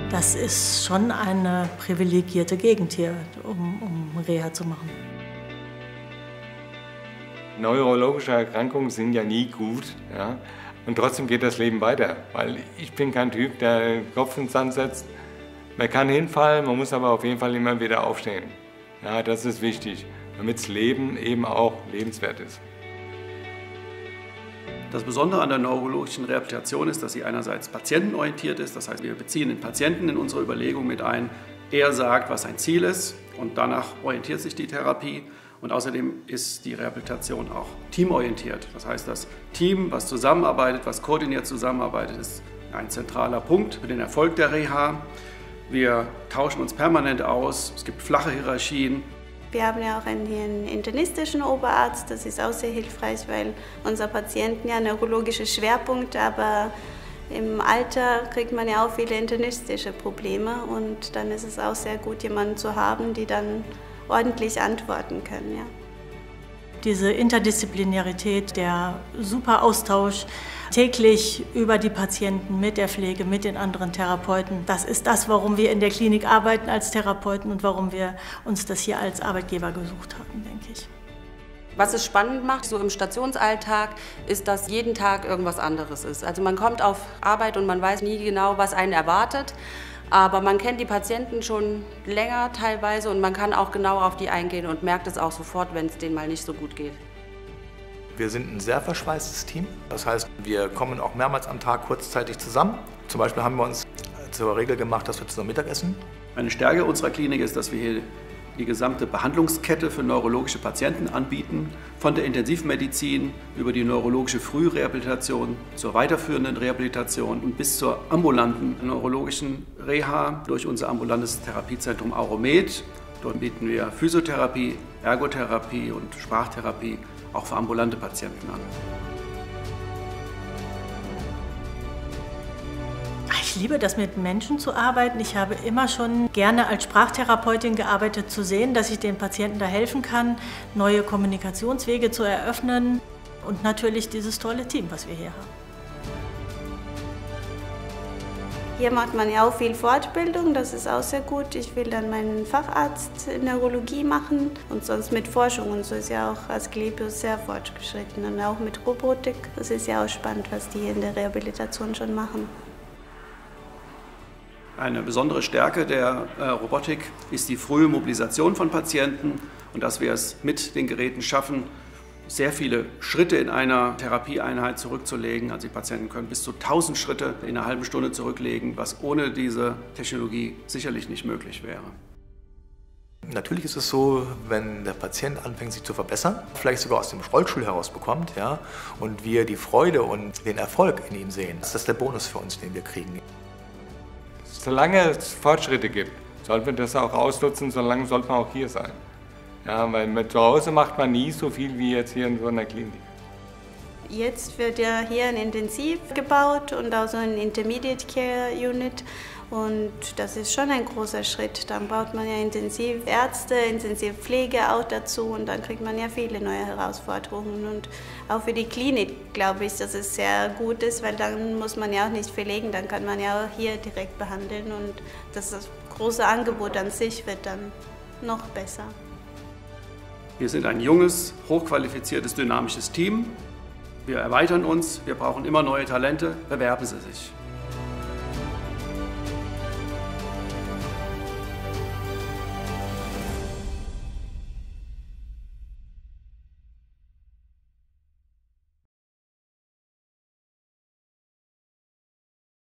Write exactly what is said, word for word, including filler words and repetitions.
Das ist schon eine privilegierte Gegend hier, um, um Reha zu machen. Neurologische Erkrankungen sind ja nie gut, ja? Und trotzdem geht das Leben weiter, weil ich bin kein Typ, der den Kopf in den Sand setzt. Man kann hinfallen, man muss aber auf jeden Fall immer wieder aufstehen. Ja, das ist wichtig, damit das Leben eben auch lebenswert ist. Das Besondere an der neurologischen Rehabilitation ist, dass sie einerseits patientenorientiert ist, das heißt, wir beziehen den Patienten in unsere Überlegung mit ein. Er sagt, was sein Ziel ist, und danach orientiert sich die Therapie. Und außerdem ist die Rehabilitation auch teamorientiert. Das heißt, das Team, was zusammenarbeitet, was koordiniert zusammenarbeitet, ist ein zentraler Punkt für den Erfolg der Reha. Wir tauschen uns permanent aus, es gibt flache Hierarchien. Wir haben ja auch einen, hier einen internistischen Oberarzt, das ist auch sehr hilfreich, weil unsere Patienten ja neurologische Schwerpunkte, aber im Alter kriegt man ja auch viele internistische Probleme und dann ist es auch sehr gut, jemanden zu haben, die dann ordentlich antworten können. Ja. Diese Interdisziplinarität, der super Austausch täglich über die Patienten, mit der Pflege, mit den anderen Therapeuten, das ist das, warum wir in der Klinik arbeiten als Therapeuten und warum wir uns das hier als Arbeitgeber gesucht haben, denke ich. Was es spannend macht, so im Stationsalltag, ist, dass jeden Tag irgendwas anderes ist. Also man kommt auf Arbeit und man weiß nie genau, was einen erwartet. Aber man kennt die Patienten schon länger teilweise und man kann auch genau auf die eingehen und merkt es auch sofort, wenn es denen mal nicht so gut geht. Wir sind ein sehr verschweißtes Team. Das heißt, wir kommen auch mehrmals am Tag kurzzeitig zusammen. Zum Beispiel haben wir uns zur Regel gemacht, dass wir zusammen Mittagessen. Eine Stärke unserer Klinik ist, dass wir hier die gesamte Behandlungskette für neurologische Patienten anbieten, von der Intensivmedizin über die neurologische Frührehabilitation zur weiterführenden Rehabilitation und bis zur ambulanten neurologischen Reha durch unser ambulantes Therapiezentrum Auromed. Dort bieten wir Physiotherapie, Ergotherapie und Sprachtherapie auch für ambulante Patienten an. Ich liebe das, mit Menschen zu arbeiten. Ich habe immer schon gerne als Sprachtherapeutin gearbeitet, zu sehen, dass ich den Patienten da helfen kann, neue Kommunikationswege zu eröffnen und natürlich dieses tolle Team, was wir hier haben. Hier macht man ja auch viel Fortbildung, das ist auch sehr gut. Ich will dann meinen Facharzt in Neurologie machen und sonst mit Forschung und so ist ja auch Asklepios sehr fortgeschritten und auch mit Robotik. Das ist ja auch spannend, was die in der Rehabilitation schon machen. Eine besondere Stärke der äh, Robotik ist die frühe Mobilisation von Patienten und dass wir es mit den Geräten schaffen, sehr viele Schritte in einer Therapieeinheit zurückzulegen. Also die Patienten können bis zu tausend Schritte in einer halben Stunde zurücklegen, was ohne diese Technologie sicherlich nicht möglich wäre. Natürlich ist es so, wenn der Patient anfängt, sich zu verbessern, vielleicht sogar aus dem Rollstuhl herausbekommt, ja, und wir die Freude und den Erfolg in ihm sehen, das ist der Bonus für uns, den wir kriegen. Solange es Fortschritte gibt, sollten wir das auch ausnutzen, solange sollte man auch hier sein. Ja, weil mit zu Hause macht man nie so viel wie jetzt hier in so einer Klinik. Jetzt wird ja hier ein Intensiv gebaut und auch so ein Intermediate Care Unit. Und das ist schon ein großer Schritt. Dann baut man ja Intensivärzte, Intensivpflege auch dazu und dann kriegt man ja viele neue Herausforderungen. Und auch für die Klinik glaube ich, dass es sehr gut ist, weil dann muss man ja auch nicht verlegen, dann kann man ja auch hier direkt behandeln und das, das große Angebot an sich wird dann noch besser. Wir sind ein junges, hochqualifiziertes, dynamisches Team. Wir erweitern uns, wir brauchen immer neue Talente, bewerben Sie sich.